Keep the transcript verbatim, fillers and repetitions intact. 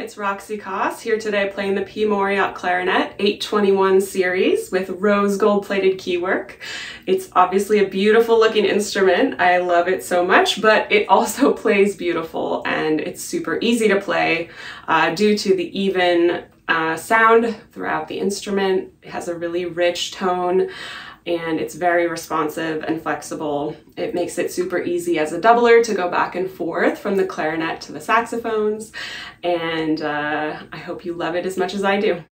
it's Roxy Coss here today playing the P. Mauriat Clarinet eight twenty-one series with rose gold plated keywork. It's obviously a beautiful looking instrument. I love it so much, but it also plays beautiful and it's super easy to play uh, due to the even uh, sound throughout the instrument. It has a really rich tone and it's very responsive and flexible. It makes it super easy as a doubler to go back and forth from the clarinet to the saxophones, and uh, I hope you love it as much as I do.